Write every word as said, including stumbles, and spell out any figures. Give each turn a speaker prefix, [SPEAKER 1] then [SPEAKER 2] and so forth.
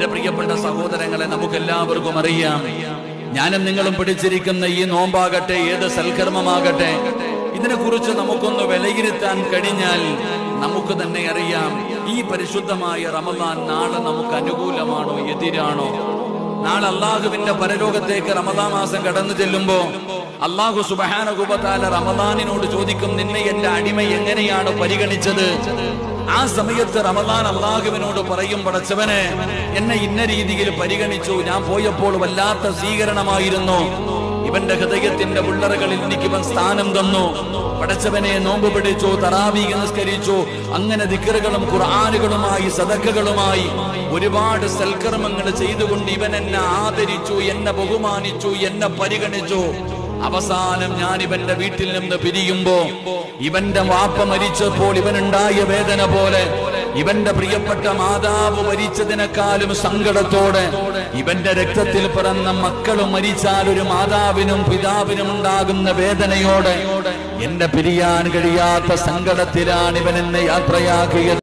[SPEAKER 1] എന്റെ പ്രിയപ്പെട്ട സഹോദരങ്ങളെ, നമുക്കെല്ലാവർക്കും അറിയാം, ഞാനും നിങ്ങളും പിടിച്ചിരിക്കുന്ന ഈ നോമ്പാകട്ടെ, ഏത് സൽക്കർമ്മമാകട്ടെ, ഇതിനെക്കുറിച്ച് നമുക്കൊന്ന് വിലയിരുത്താൻ കഴിഞ്ഞാൽ നമുക്ക് തന്നെ അറിയാം, ഈ പരിശുദ്ധമായ റമദാൻ നാളെ നമുക്ക് അനുകൂലമാണോ എതിരാണോ? നാളെ അള്ളാഹുവിന്റെ പരലോകത്തേക്ക് റമദാൻ മാസം കടന്നു ചെല്ലുമ്പോ അള്ളാഹു സുബ്ഹാനഹു വ തആല റമദാനിനോട് ചോദിക്കും, നിന്നെ എന്റെ അടിമ എങ്ങനെയാണ് പരിഗണിച്ചത്? ആ സമയത്ത് റമദാൻ അള്ളാഹുവിനോട് പറയും, പടച്ചവനെ, എന്നെ ഇന്ന രീതിയിൽ പരിഗണിച്ചു, ഞാൻ പോയപ്പോൾ വല്ലാത്ത സ്വീകരണമായിരുന്നു, ഇവന്റെ ഹൃദയത്തിന്റെ ഉള്ളറകളിൽ എനിക്ക് ഇവൻ സ്ഥാനം തന്നു, പടച്ചവനെ നോമ്പ് പിടിച്ചു, തറാവീഹ് നിസ്കരിച്ചു, അങ്ങനെ ദിക്റുകളും ഖുർആനുകളുമായി സദഖകളുമായി ഒരുപാട് സൽക്കർമ്മങ്ങൾ ചെയ്തുകൊണ്ട് ഇവൻ എന്നെ ആദരിച്ചു, എന്നെ ബഹുമാനിച്ചു, എന്നെ പരിഗണിച്ചു. അവസാനം ഞാൻ ഇവന്റെ വീട്ടിൽ നിന്ന് പിരിയുമ്പോ ഇവന്റെ വാപ്പ മരിച്ചപ്പോൾ ഇവനുണ്ടായ വേദന പോലെ, ഇവന്റെ പ്രിയപ്പെട്ട മാതാവ് മരിച്ചതിനേക്കാളും സങ്കടത്തോടെ, ഇവന്റെ രക്തത്തിൽ പിറന്ന മക്കളും മരിച്ചാൽ ഒരു മാതാവിനും പിതാവിനും ഉണ്ടാകുന്ന വേദനയോടെ, എന്നെ പിരിയാൻ കഴിയാത്ത സങ്കടത്തിലാണ് ഇവൻ എന്നെ യാത്രയാക്കിയത്.